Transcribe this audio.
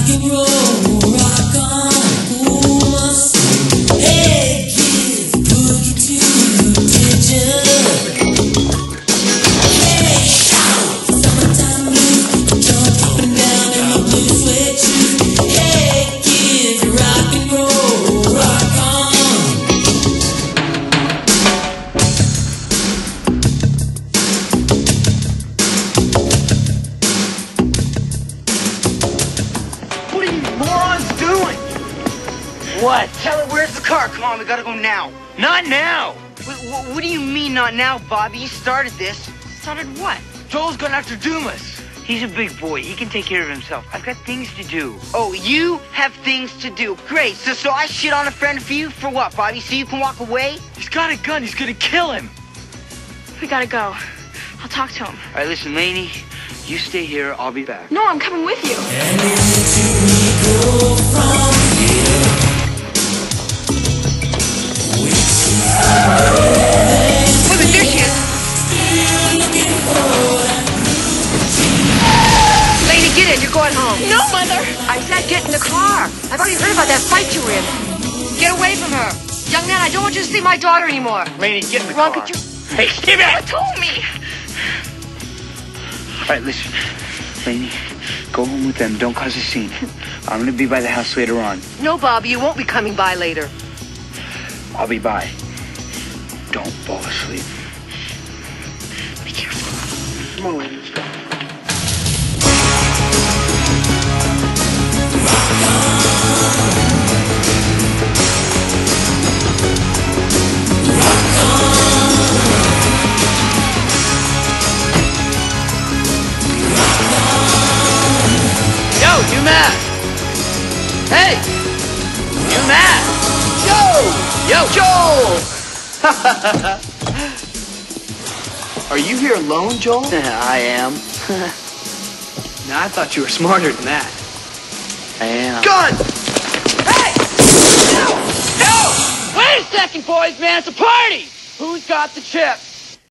What? Tell her, where's the car? Come on, we gotta go now. Not now! What do you mean, not now, Bobby? You started this. Started what? Joel's going after Dumas. He's a big boy. He can take care of himself. I've got things to do. Oh, you have things to do. Great. So I shit on a friend for you? For what, Bobby? So you can walk away? He's got a gun. He's gonna kill him. We gotta go. I'll talk to him. All right, listen, Lainey. You stay here. I'll be back. No, I'm coming with you. And where do we go from here? Look, there she is. Lady, get in. You're going home. No, Mother! I said get in the car. I've already heard about that fight you were in. Get away from her. Young man, I don't want you to see my daughter anymore. Lainey, get in the Ron, car. could you... Hey, give it! Told me! All right, listen. Lainey, go home with them. Don't cause a scene. I'm gonna be by the house later on. No, Bobby, you won't be coming by later. I'll be by. Don't fall asleep. Be careful. Come on, Lainey, let's go. Yo, UMass! Hey! UMass! Yo, Joel! Are you here alone, Joel? I am. Now, I thought you were smarter than that. I am. Gun! Hey! No! Wait a second, boys, man. It's a party! Who's got the chips?